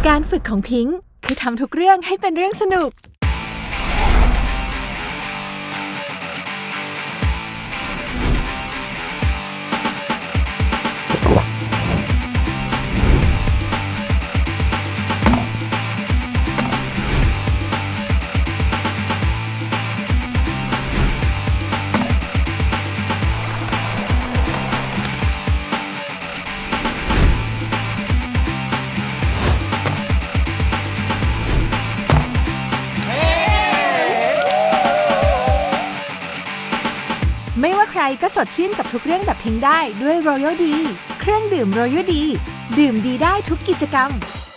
การฝึกของพิงค์คือทำทุกเรื่องให้เป็นเรื่องสนุกไม่ว่าใครก็สดชื่นกับทุกเรื่องแบบพิงค์ได้ด้วย Royal D เครื่องดื่ม Royal D ดื่มดีได้ทุกกิจกรรม